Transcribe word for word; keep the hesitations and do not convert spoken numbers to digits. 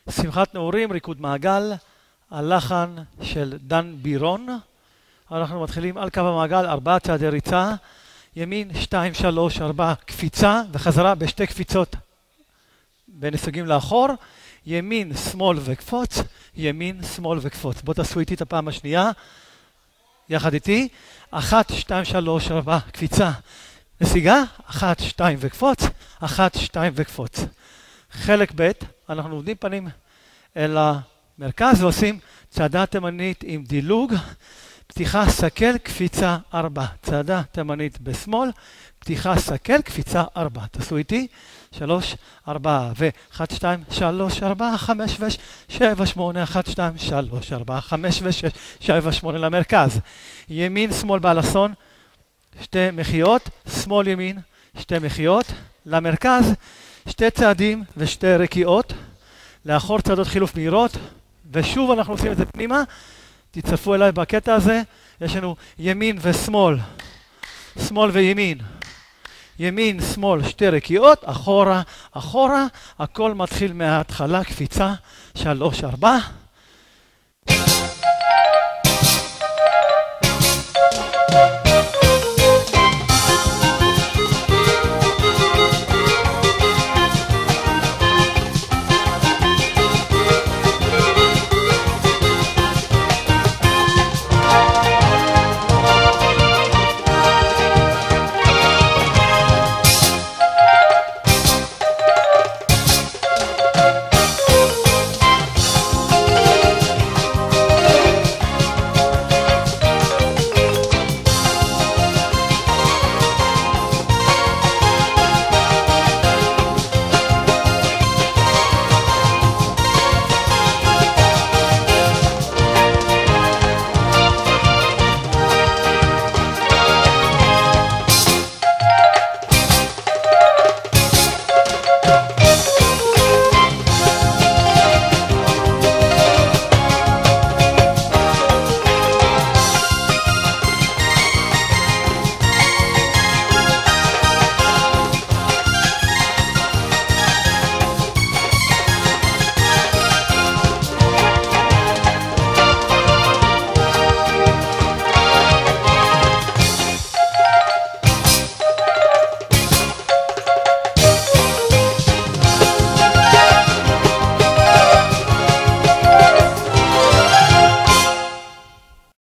שמחת נעורים, ריקוד מעגל, הלחן של דן בירון. אנחנו מתחילים על קו המעגל, ארבעה צעדי ריצה, ימין, שתיים, שלוש, ארבע, קפיצה, וחזרה בשתי קפיצות בנסוגים לאחור, ימין, שמאל וקפוץ, ימין, שמאל וקפוץ. בואו תעשו איתי את הפעם השנייה, יחד איתי, אחת, שתיים, שלוש, ארבע, קפיצה, נסיגה, אחת, שתיים וקפוץ, אחת, שתיים וקפוץ. חלק ב', אנחנו עובדים פנים אל המרכז ועושים צעדה תימנית עם דילוג, פתיחה סקל, קפיצה ארבע, צעדה תימנית בשמאל, פתיחה סקל, קפיצה ארבע. תעשו איתי, שלוש, ארבע, ו-אחת, שתיים, שלוש, ארבע, חמש ושש, שבע, שמונה, אחת, שתיים, שלוש, ארבע, חמש ושש, שבע, שמונה למרכז. ימין, שמאל באלכסון, שתי מחיאות, שמאל, ימין, שתי מחיאות, למרכז, שתי צעדים ושתי רקיעות, לאחור צעדות חילוף מהירות, ושוב אנחנו עושים את זה פנימה, תצטרפו אליי בקטע הזה, יש לנו ימין ושמאל, שמאל וימין, ימין, שמאל, שתי רקיעות, אחורה, אחורה, הכל מתחיל מההתחלה, קפיצה, שלוש, ארבע,